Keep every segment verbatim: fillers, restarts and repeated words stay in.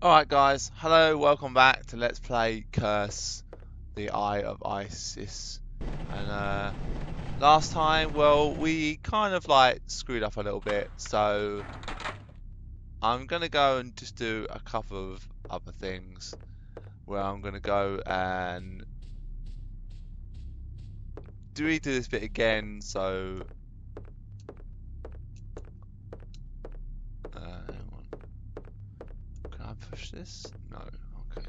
Alright guys, hello, welcome back to Let's Play Curse, the Eye of Isis. And uh, last time, well, we kind of like screwed up a little bit, so I'm going to go and just do a couple of other things where I'm going to go and do we do this bit again, so uh, hang on. Can I push this? No, okay.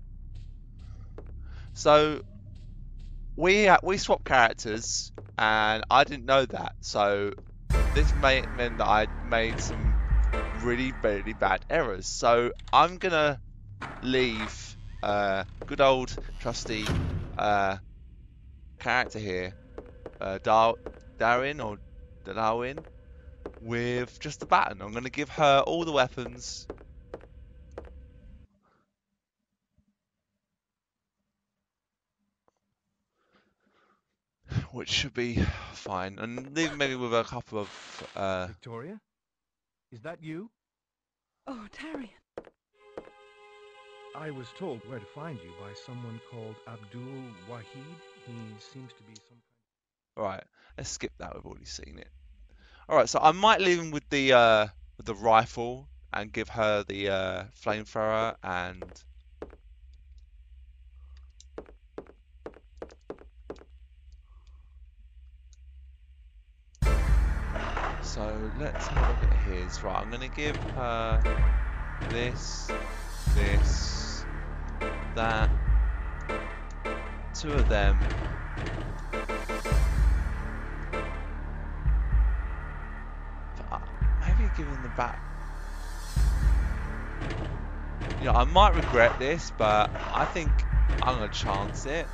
So we uh, we swapped characters, and I didn't know that. So this may, meant that I made some really, really bad errors. So I'm gonna leave uh, good old trusty uh, character here, uh, Dar Darwin or Darwin, with just the baton. I'm gonna give her all the weapons. Which should be fine, and leave maybe with a couple of. Uh... Victoria, is that you? Oh, Tarion. I was told where to find you by someone called Abdul Wahid. He seems to be some kind. Alright, let's skip that. We've already seen it. Alright, so I might leave him with the uh, with the rifle and give her the uh, flamethrower and. So let's have a look at his. Right, I'm gonna give her this, this, that, two of them. But maybe give him the back. You know, I might regret this, but I think I'm gonna chance it.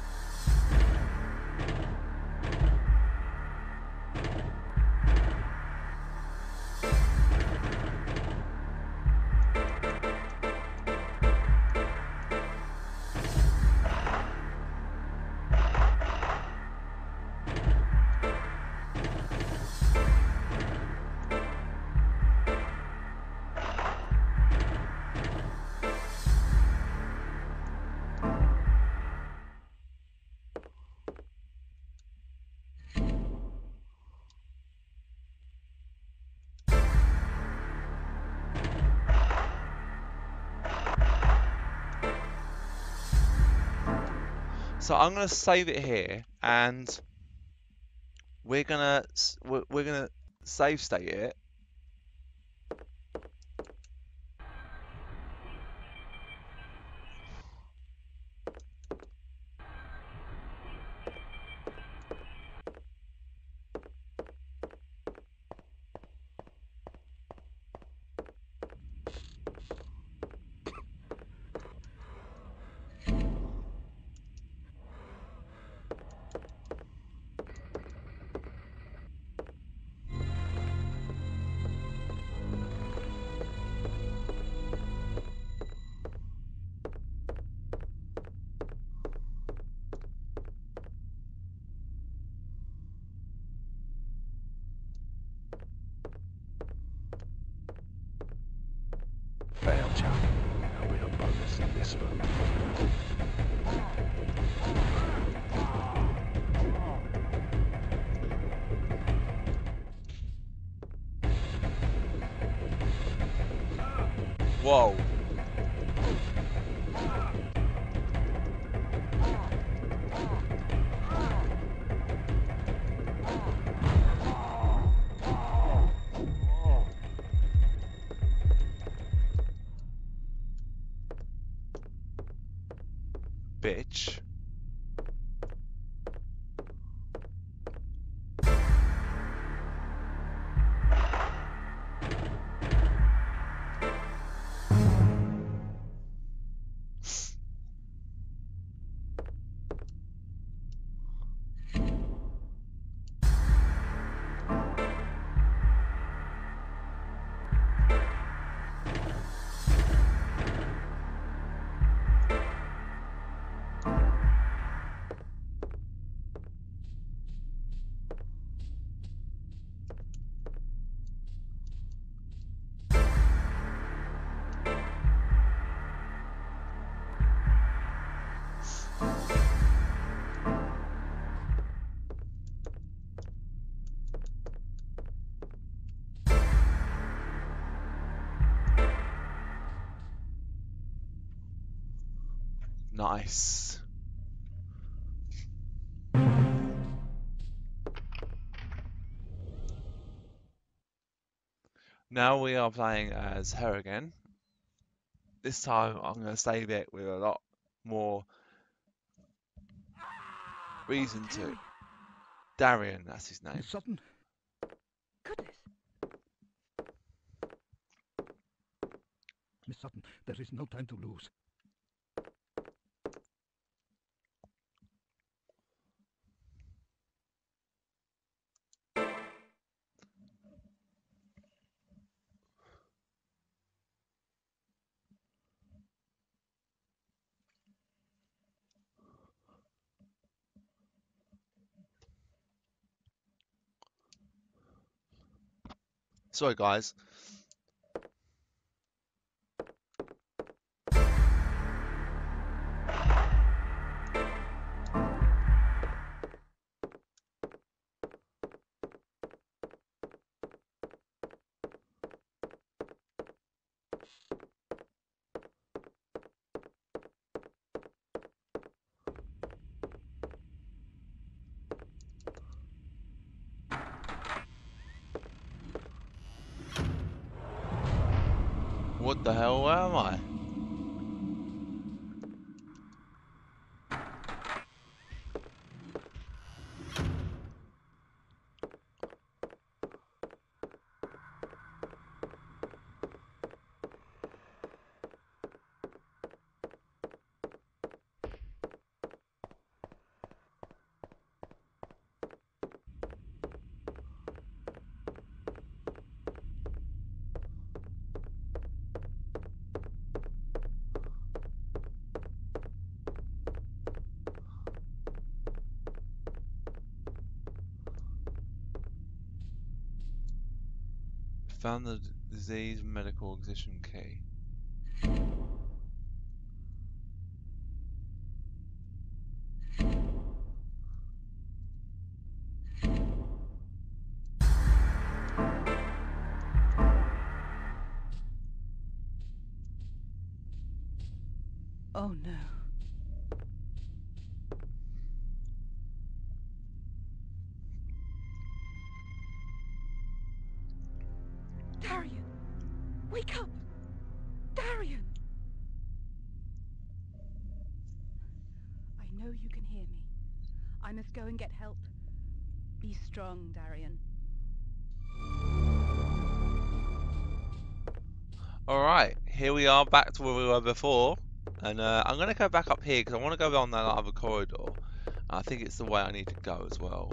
So I'm gonna save it here, and we're gonna we're, we're gonna save state it. Fail, chap. A real bonus in this one. Whoa. Bitch. Nice. Now we are playing as her again. This time I'm going to save it with a lot more reason to. Darian, that's his name. Miss Sutton, Goodness. Miss Sutton, there is no time to lose. Sorry, guys. What the hell, where am I? Found the disease medical excision key. Oh no. Darian! Wake up! Darian! I know you can hear me. I must go and get help. Be strong, Darian. Alright, here we are back to where we were before. And uh, I'm going to go back up here because I want to go down that other corridor. I think it's the way I need to go as well.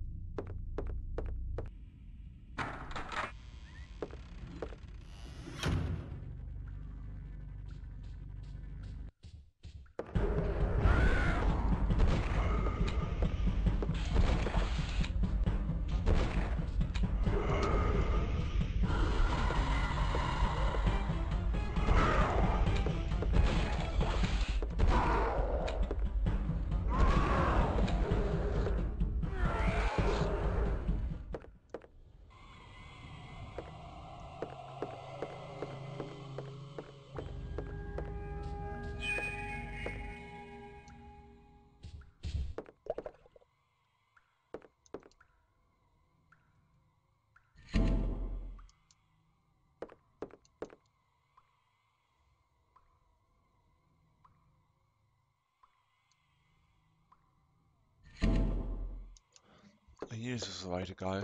I knew this was the way to go.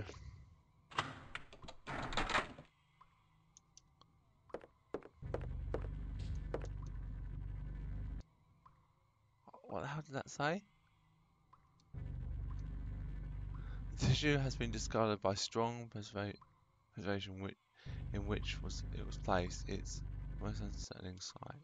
What the hell did that say? The tissue has been discarded by strong preserva preservation which, in which was it was placed. It's most unsettling sight.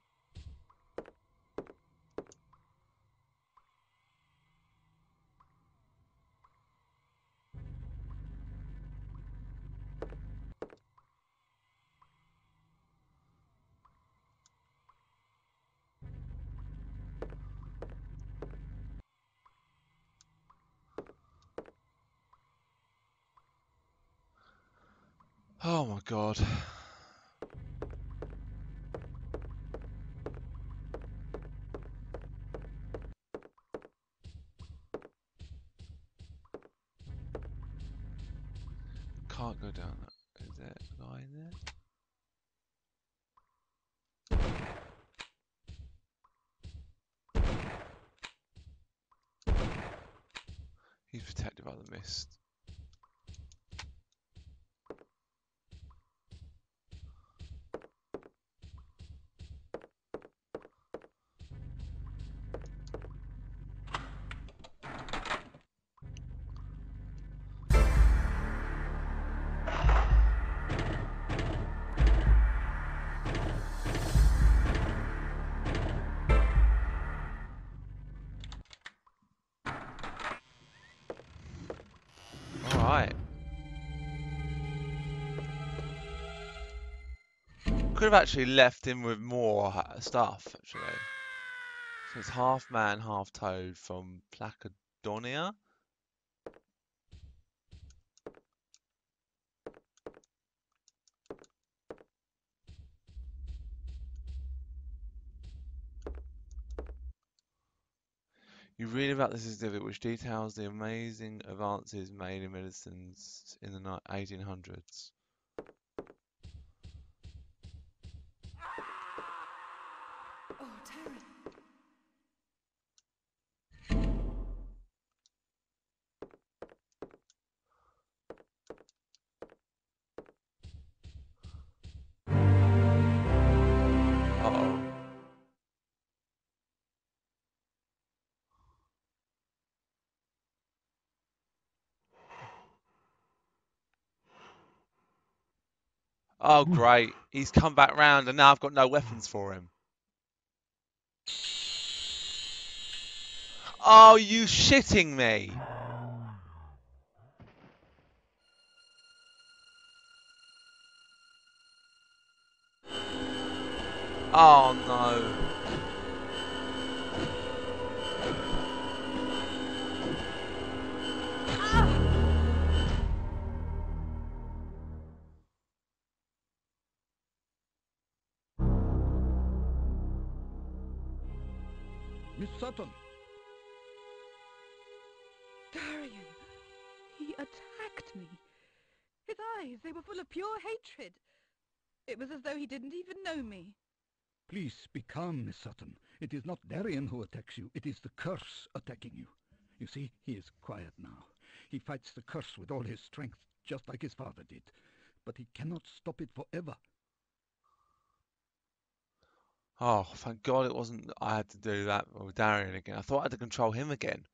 Oh my god. there a guy in there? He's protected by the mist. Alright. Could have actually left him with more uh, stuff, actually. So it's half man, half toad from Placadonia. You read about this exhibit, which details the amazing advances made in medicines in the eighteen hundreds. Oh, Terry. Uh-oh. Oh, great. He's come back round and now I've got no weapons for him. Oh, you shitting me? Oh, no. Miss Sutton! Darian! He attacked me. His eyes, they were full of pure hatred. It was as though he didn't even know me. Please be calm, Miss Sutton. It is not Darian who attacks you, it is the curse attacking you. You see, he is quiet now. He fights the curse with all his strength, just like his father did. But he cannot stop it forever. Oh, thank God it wasn't I had to do that with Darian again. I thought I had to control him again.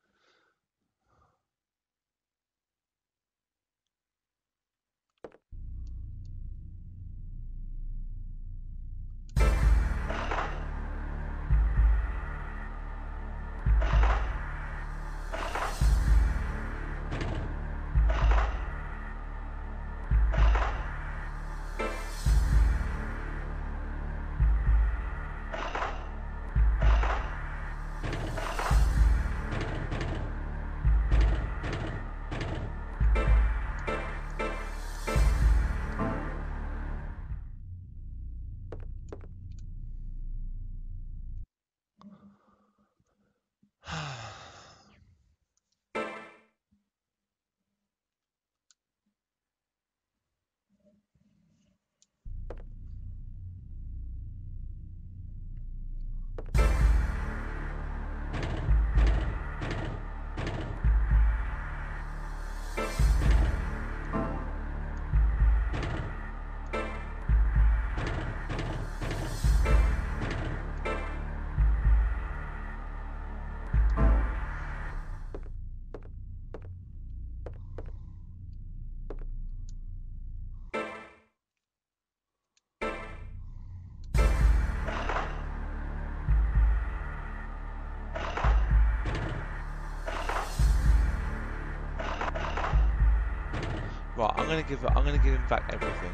Right, I'm gonna give I'm gonna give him back everything.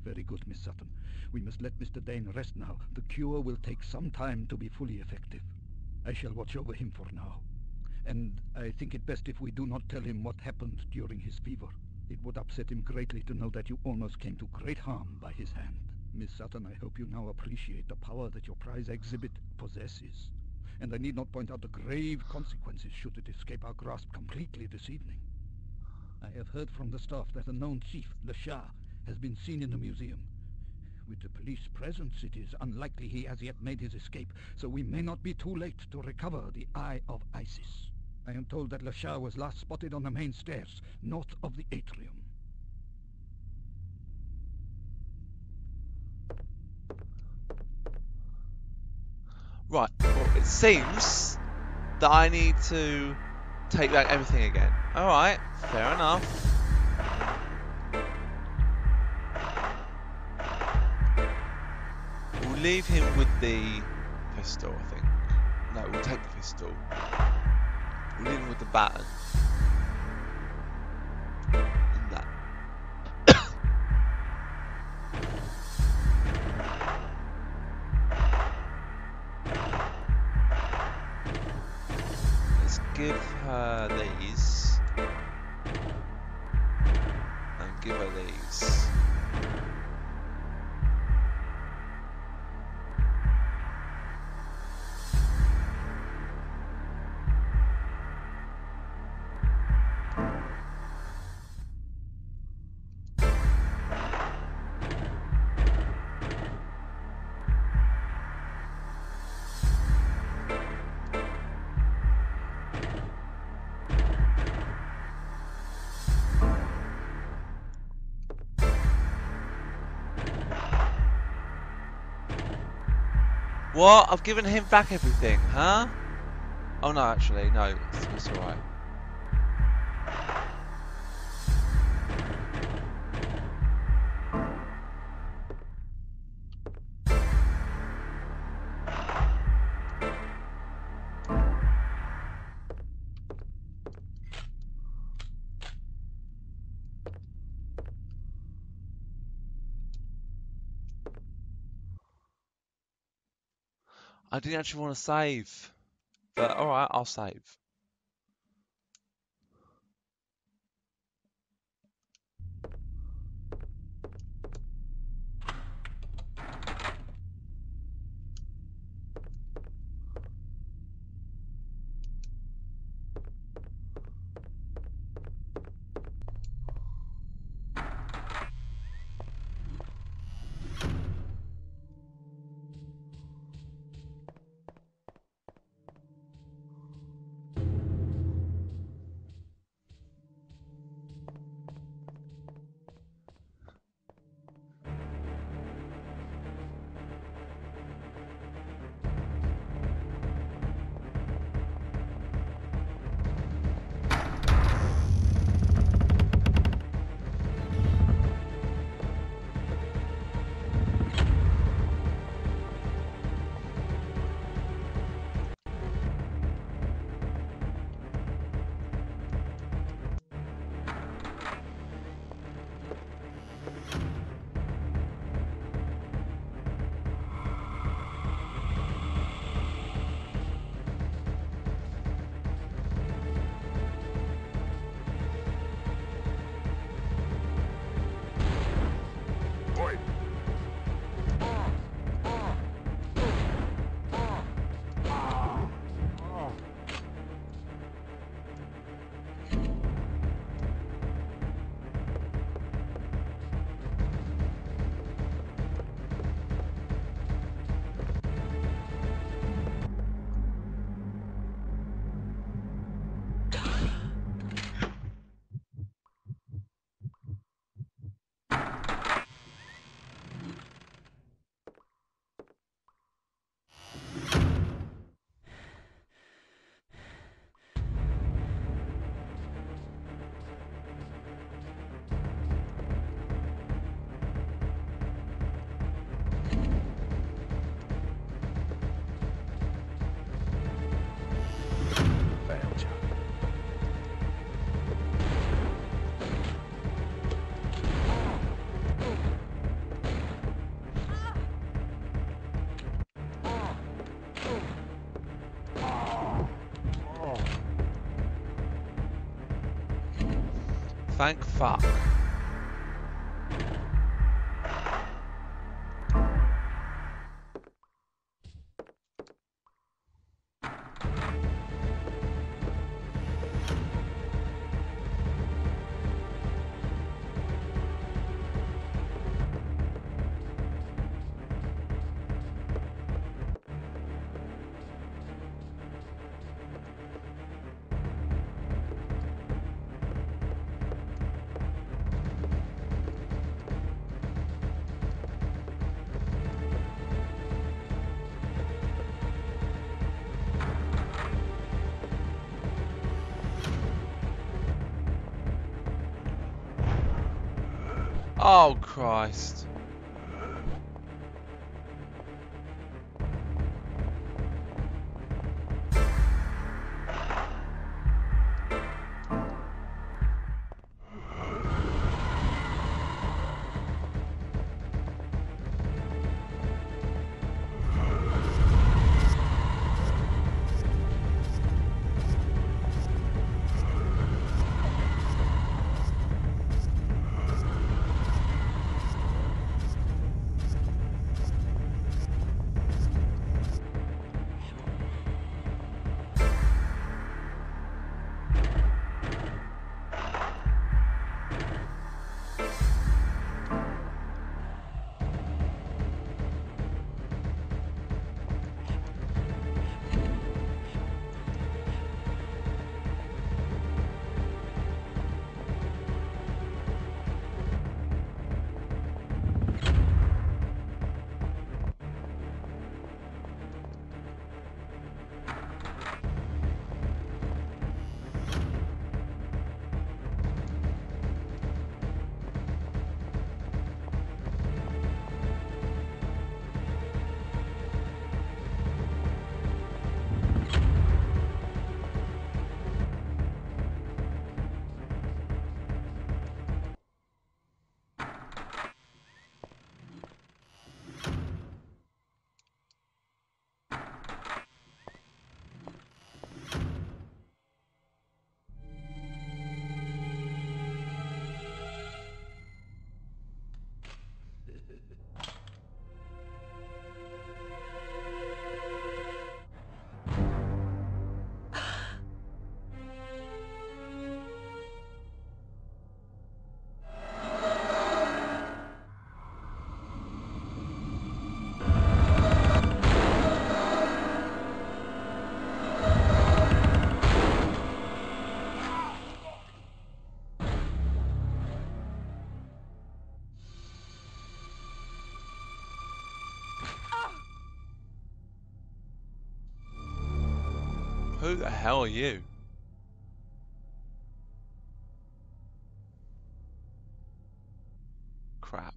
Very good, Miss Sutton. We must let Mister Dane rest now. The cure will take some time to be fully effective. I shall watch over him for now. And I think it best if we do not tell him what happened during his fever. It would upset him greatly to know that you almost came to great harm by his hand. Miss Sutton, I hope you now appreciate the power that your prize exhibit possesses. And I need not point out the grave consequences should it escape our grasp completely this evening. I have heard from the staff that a known thief, Le Chat, has been seen in the museum. With the police presence, it is unlikely he has yet made his escape, so we may not be too late to recover the Eye of Isis. I am told that Le Chat was last spotted on the main stairs, north of the atrium. Right, well, it seems that I need to take back everything again. Alright, fair enough. We'll leave him with the pistol, I think. No, we'll take the pistol. We'll leave him with the baton. And that. Let's give her these. And give her these. What? I've given him back everything, huh? Oh no, actually, no, it's, it's alright. I didn't actually want to save, but alright, I'll save. Thank fuck. Oh, Christ. Who the hell are you? Crap.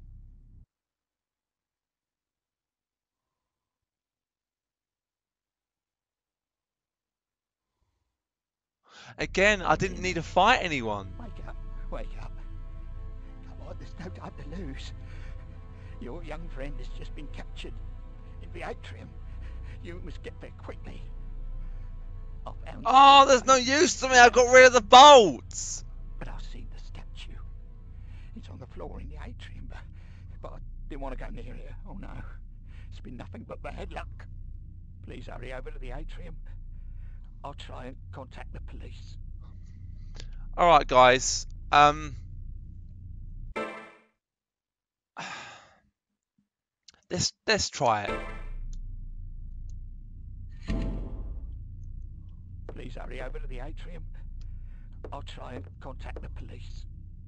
Again, I didn't need to fight anyone. Wake up, wake up. Come on, there's no time to lose. Your young friend has just been captured in the atrium. You must get there quickly. I found Oh, there's no use to me. I got rid of the bolts. But I've seen the statue. It's on the floor in the atrium, but, but I didn't want to go near it. Oh no, it's been nothing but bad luck. Please hurry over to the atrium. I'll try and contact the police. All right, guys. Um, let's let's try it. Please hurry over to the atrium. I'll try and contact the police.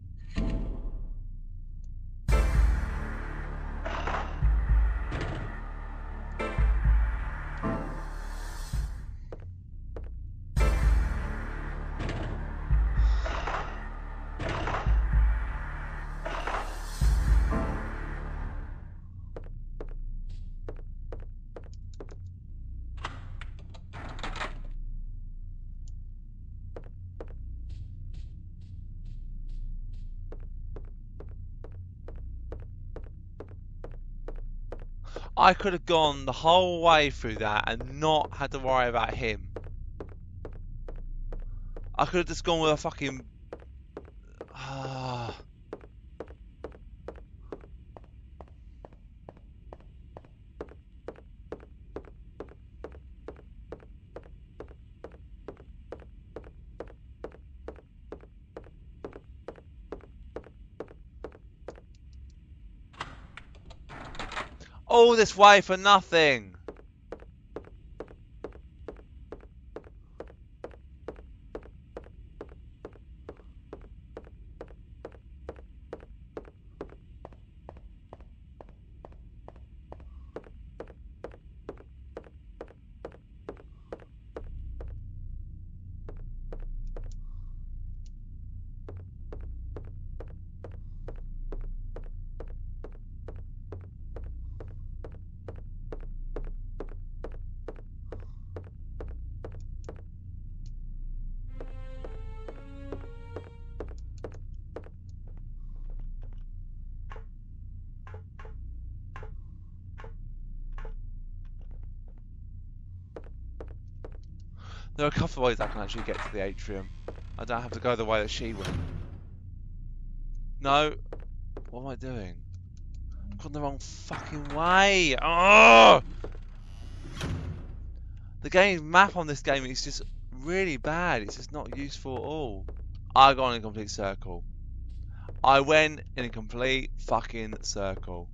I could have gone the whole way through that and not had to worry about him. I could have just gone with a fucking... All this way for nothing. There are a couple of ways I can actually get to the atrium. I don't have to go the way that she went. No. What am I doing? I've gone the wrong fucking way. Oh! The game map on this game is just really bad. It's just not useful at all. I got in a complete circle. I went in a complete fucking circle.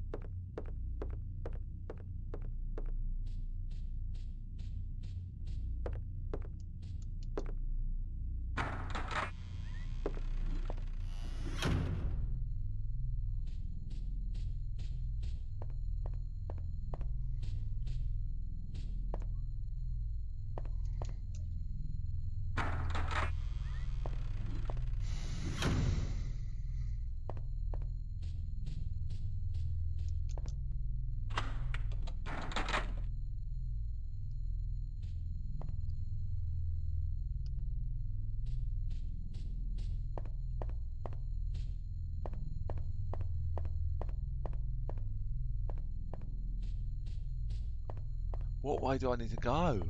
What way do I need to go?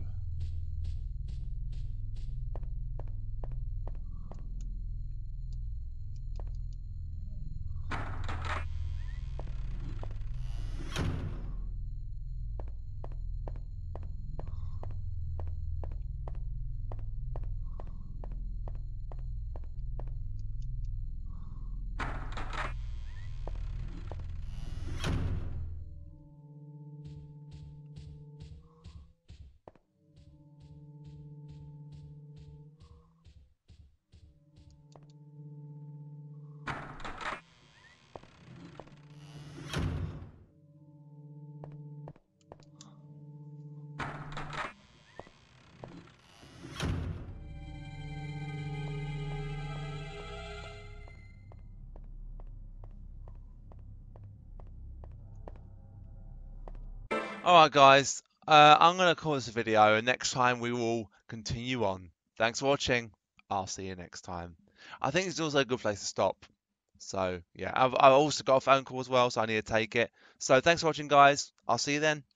Alright guys, uh, I'm going to call this a video and next time we will continue on. Thanks for watching. I'll see you next time. I think it's also a good place to stop. So yeah, I've, I've also got a phone call as well, so I need to take it. So thanks for watching guys. I'll see you then.